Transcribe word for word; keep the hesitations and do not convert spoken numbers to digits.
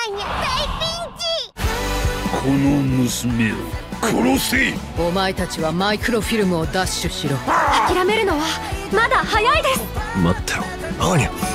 ーニャ大ピンチ。 この娘を殺せ。 お前たちはマイクロフィルムを奪取しろ。 諦めるのはまだ早いです。 待ってろアーニャ。